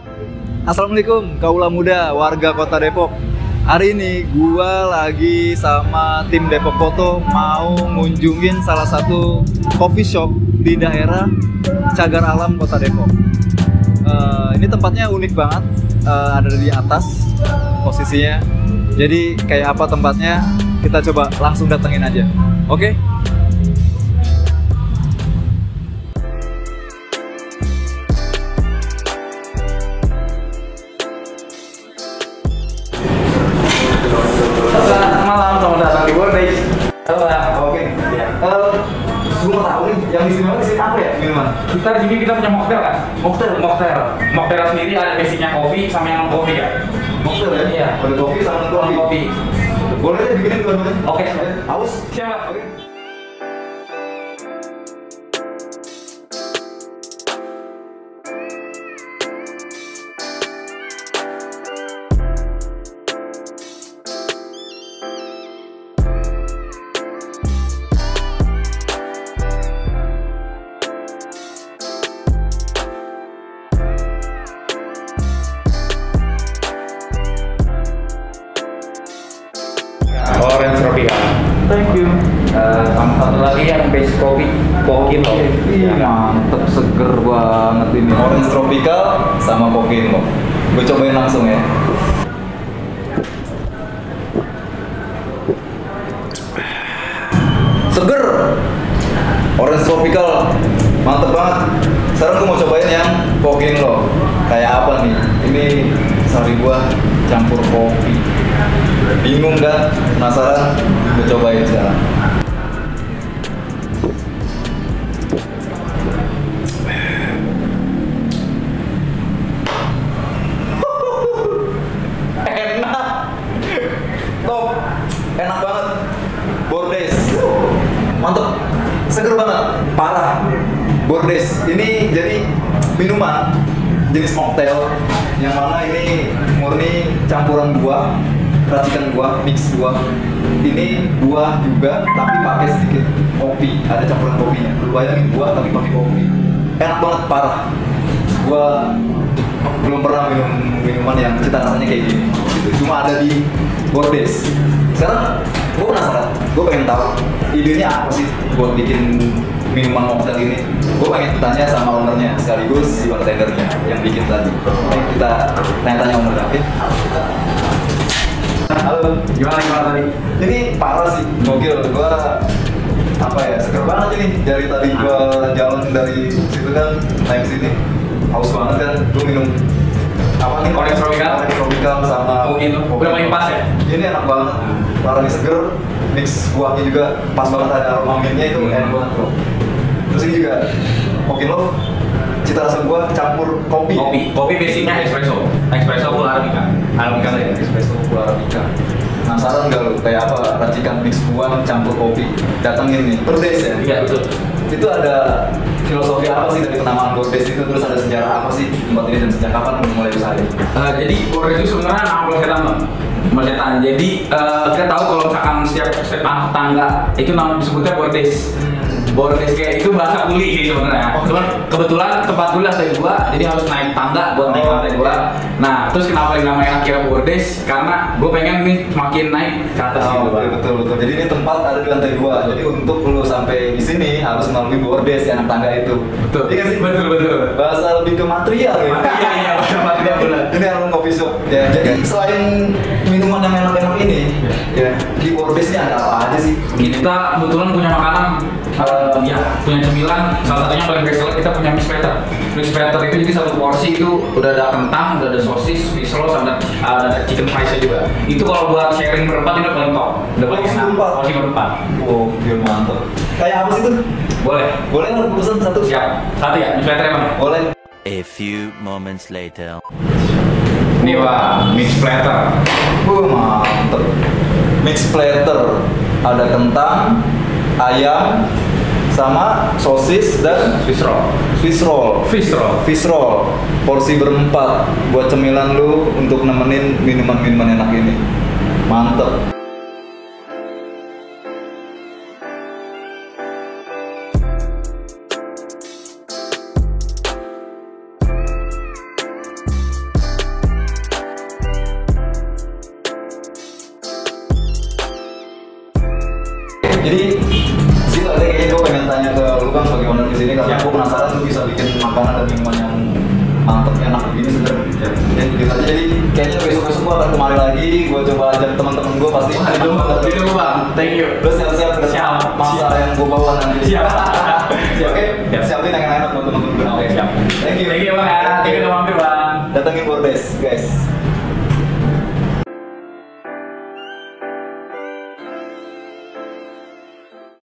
Assalamualaikum kaula muda warga Kota Depok. Hari ini gua lagi sama tim Depok Foto mau ngunjungin salah satu coffee shop di daerah Cagar Alam Kota Depok. Ini tempatnya unik banget, ada di atas posisinya. Jadi kayak apa tempatnya, kita coba langsung datengin aja. Oke? Gue mau tahu nih, yang di sini apa ya minuman? Kita di sini kita punya mocktail kan? Mocktail sendiri ada basicnya kopi sama yang non kopi ya. Mocktail ya? Iya. Ada kopi sama non kopi. Boleh deh bikinin dua-duanya. Oke. Haus? Siapa? Oke. Orange Tropical. Thank you. Sama satu lagi yang base kopi Pokino. Iya, mantep, seger banget ini. Orange Tropical sama Pokino. Gue cobain langsung ya. Seger. Orange Tropical, mantep banget. Sekarang gue mau cobain yang Pokino. Kayak apa nih? Ini sari buah campur kopi. Bingung kan? Penasaran? Gue cobain sekarang. Enak. Top. Enak banget. Bordes. Mantep. Seger banget. Parah. Bordes. Ini jadi minuman jenis mocktail yang mana ini murni campuran buah, racikan buah, mix buah. Ini buah juga tapi pakai sedikit kopi, ada campuran kopinya. Lu bayangin buah tapi pakai kopi. Enak banget, parah. Gua belum pernah minum minuman yang cita rasanya kayak gini. Itu cuma ada di Bordes. Sekarang gua penasaran, gua pengen tahu idenya apa sih buat bikin minuman mocktail ini. Gue pengen tanya sama ownernya sekaligus si bartendernya yang bikin tadi. Kita tanya-tanya owner David. Halo, gimana tadi? Ini parah sih, gokil. Gue apa ya, seger banget ini. Dari tadi gue jalan dari situ kan naik sini, haus banget kan. Gue minum apa nih? Orange Tropical sama Pokino. Udah paling pas ya? Ini enak banget. Parah nih, seger. Mix buahnya juga pas banget, ada aroma mintnya itu enak banget bro. Terus ini juga Pokino, cita rasa buah campur kopi. Kopi basicnya espresso full arabica. Espresso full arabica. Penasaran nggak lu kayak apa racikan mix buah campur kopi? Datengin nih, Bordes ya? Iya betul. Itu ada filosofi apa sih dari penamaan Bordes itu? Terus ada sejarah apa sih tempat ini dan sejak kapan mulai usaha ini? Jadi Bordes itu sebenarnya nama Bolesetan. Jadi kita tahu kalau misalkan setiap anak tangga itu nama disebutnya Bordes. Bordes kayak itu bahasa kuli gitu sebenarnya. Cuman kebetulan tempat gue lantai 2, jadi harus naik tangga buat naik lantai 2. Nah, terus kenapa namanya akhirnya Bordes? Karena gue pengen nih semakin naik ke atas gitu. Betul. Jadi ini tempat ada di lantai 2. Jadi untuk lu sampai di sini harus melalui Bordes ya, anak tangga itu. Betul. Iya sih? Betul. Bahasa lebih ke material ya. Iya, bahasa material benar. Ini Alun Coffee Shop. Ya, jadi selain minuman yang enak-enak ini, ya di Bordes ini ada apa aja sih? Kita kebetulan punya makanan, punya cemilan. Salah satunya paling best seller kita punya mix platter. Mix platter itu jadi satu porsi itu udah ada kentang, udah ada sosis, fish roll, sama ada chicken fries juga. Itu kalau buat sharing berempat ini udah paling top. Udah paling enak. Porsi berempat. Oh, dia mantap. Kayak apa sih tuh? Boleh. Boleh nggak pesan satu? Siap. Satu ya, mix platter emang. Boleh. A few moments later. Ini wah, mix platter. Mantep. Mix platter. Ada kentang, ayam, sama sosis dan Fish roll. Fish roll. Porsi berempat buat cemilan lu untuk nemenin minuman-minuman enak ini. Mantep. Jadi situ aja kayaknya gue pengen tanya ke lu Bang bagaimana di sini karena gue penasaran lu bisa bikin makanan dan minuman yang mantep enak begini sebenarnya. Ya, gitu aja. Jadi kayaknya besok-besok gue akan kemari lagi, gue coba ajak teman-teman gue pasti. Ditunggu Bang, thank you. Lu siap-siap dengan Siap. masalah yang gue bawa nanti. Siap. Oke, Siap. siapin yang enak buat teman-teman gue. Oke, siap. Thank you. Thank you Bang ya.